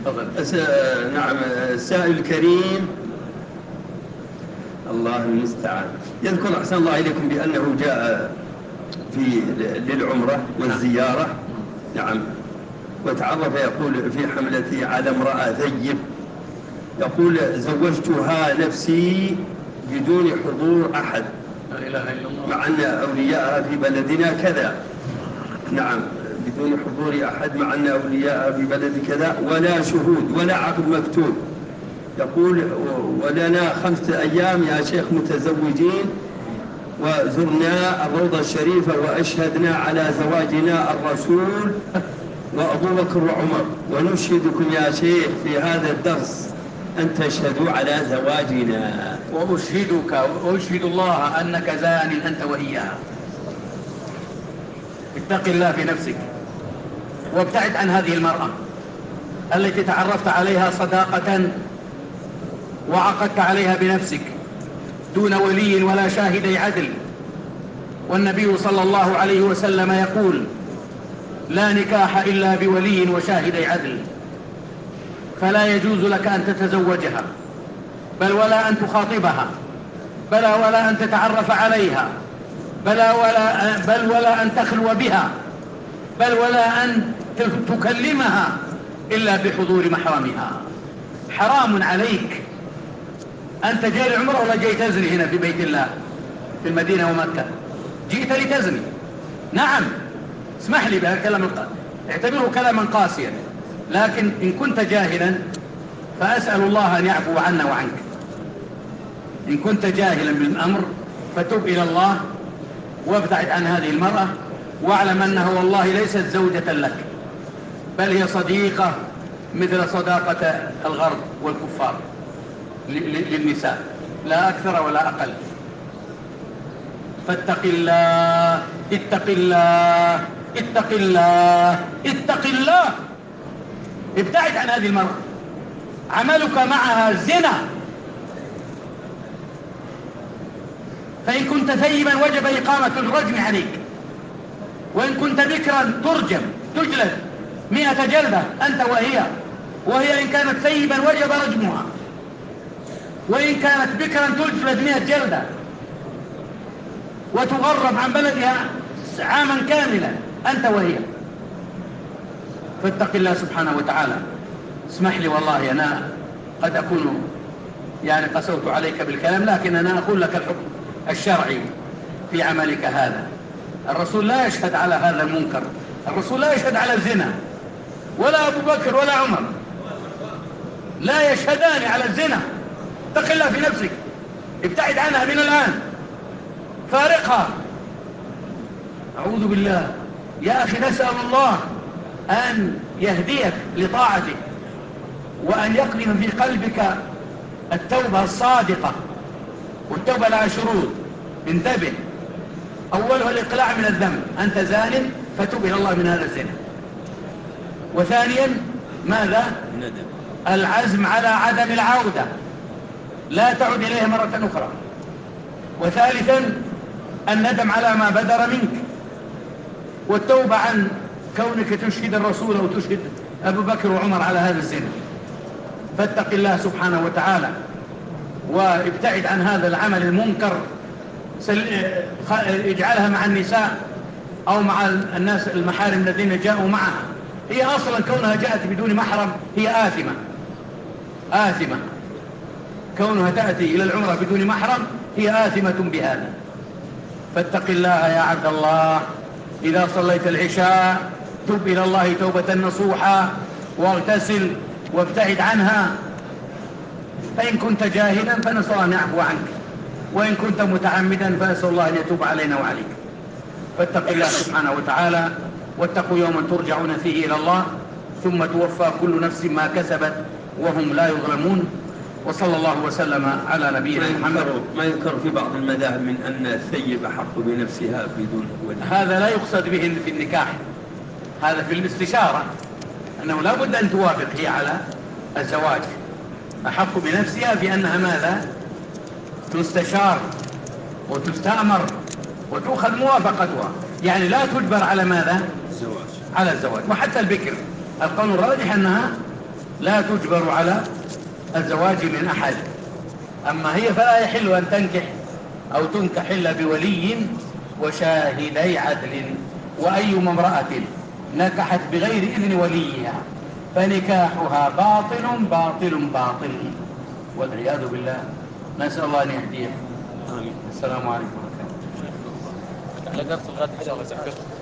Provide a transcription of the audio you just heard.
تفضل. نعم. السائل الكريم الله المستعان يذكر أحسن الله إليكم بأنه جاء للعمرة والزيارة. نعم. وتعرف يقول في حملتي على امرأة ثيب، يقول زوجتها نفسي بدون حضور أحد، لا إله إلا الله، مع أن أولياءها في بلدنا كذا. نعم، بدون حضور أحد مع أن أولياءها في بلد كذا، ولا شهود ولا عقد مكتوب. يقول ولنا 5 أيام يا شيخ متزوجين، وزرنا الروضة الشريفة وأشهدنا على زواجنا الرسول وأبو بكر وعمر، ونشهدكم يا شيخ في هذا الدرس أن تشهدوا على زواجنا. وأشهدك وأشهد الله أنك زان أنت وإياها. اتق الله في نفسك وابتعد عن هذه المرأة التي تعرفت عليها صداقة وعقدت عليها بنفسك دون ولي ولا شاهدي عدل. والنبي صلى الله عليه وسلم يقول لا نكاح إلا بولي وشاهدي عدل، فلا يجوز لك أن تتزوجها، بل ولا أن تخاطبها، بل ولا أن تتعرف عليها، بل ولا أن تخلو بها، بل ولا أن تكلمها إلا بحضور محرمها. حرام عليك. أنت جاي لعمره ولا جاي تزني هنا في بيت الله في المدينة ومكة؟ جئت لتزني. نعم، اسمح لي بهذا الكلام، اعتبره كلاما قاسيا، لكن إن كنت جاهلا فأسأل الله أن يعفو عنا وعنك. إن كنت جاهلا بالأمر فتب إلى الله وابتعد عن هذه المرأة، واعلم أنها والله ليست زوجة لك، بل هي صديقة مثل صداقة الغرب والكفار للنساء، لا أكثر ولا أقل. فاتق الله، اتق الله، اتق الله، اتق الله. ابتعد عن هذه المرأة. عملك معها زنا، فإن كنت ثيبا وجب إقامة الرجم عليك، وإن كنت بكرا ترجم تجلد 100 جلدة أنت وهي إن كانت ثيبا وجب رجمها، وإن كانت بكرا تجلد 100 جلدة وتغرب عن بلدها عاما كاملا أنت وهي. فاتق الله سبحانه وتعالى. اسمح لي والله أنا قد أكون قسوت عليك بالكلام، لكن أنا أقول لك الحكم الشرعي في عملك هذا. الرسول لا يشهد على هذا المنكر، الرسول لا يشهد على الزنا، ولا أبو بكر ولا عمر لا يشهدان على الزنا. اتق الله في نفسك، ابتعد عنها من الآن، فارقها. أعوذ بالله. يا أخي نسأل الله أن يهديك لطاعته، وأن يقلم في قلبك التوبة الصادقة، والتوبة لها شروط. انتبه، أولها الإقلاع من الذنب، أنت زان فتوب إلى الله من هذا الزنا. وثانيا ماذا؟ العزم على عدم العودة، لا تعود إليها مرة أخرى. وثالثا الندم على ما بدر منك، والتوبة عن كونك تشهد الرسول أو تشهد أبو بكر وعمر على هذا الزنا. فاتق الله سبحانه وتعالى وابتعد عن هذا العمل المنكر. اجعلها مع النساء أو مع الناس المحارم الذين جاءوا معها. هي أصلا كونها جاءت بدون محرم هي آثمة. كونها تأتي إلى العمرة بدون محرم هي آثمة بهذا. فاتق الله يا عبد الله. إذا صليت العشاء تب إلى الله توبة نصوحا، واغتسل وابتعد عنها. فإن كنت جاهلا فنسأل الله أن يعفو عنك، وإن كنت متعمدا فنسأل الله أن يتوب علينا وعليك. فاتق الله سبحانه وتعالى، واتقوا يوما ترجعون فيه إلى الله ثم توفى كل نفس ما كسبت وهم لا يظلمون. وصلى الله وسلم على نبينا محمد. ما يذكر في بعض المذاهب من أن الثيب أحق بنفسها بدون ولي. هذا لا يقصد به في النكاح، هذا في الاستشارة، أنه لا بد أن توافق هي على الزواج. أحق بنفسها في أنها ماذا؟ تستشار وتستأمر وتأخذ موافقتها، يعني لا تجبر على ماذا؟ الزواج. على الزواج. وحتى البكر القول الراجح أنها لا تجبر على الزواج من أحد. أما هي فلا يحل أن تنكح أو تنكح إلا بولي وشاهدي عدل. وأي امرأة نكحت بغير إذن وليها فنكاحها باطل باطل باطل والعياذ بالله. نسأل الله أن يهديه. آمين. السلام عليكم ورحمة الله.